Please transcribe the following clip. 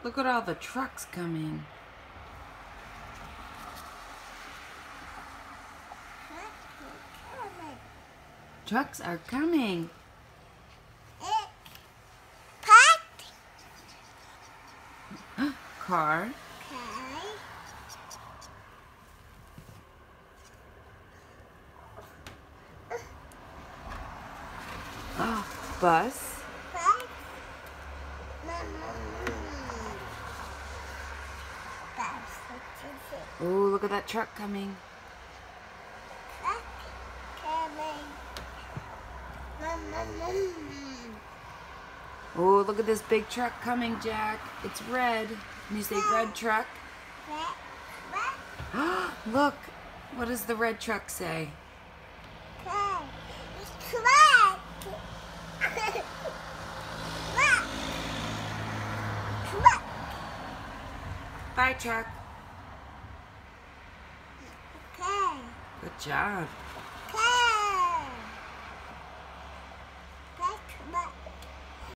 Look at all the trucks coming. Trucks are coming. Car. Oh, bus. Oh, look at that truck coming. Oh, look at this big truck coming, Jack. It's red. Can you say red truck? Look, what does the red truck say? Bye, truck. Good job.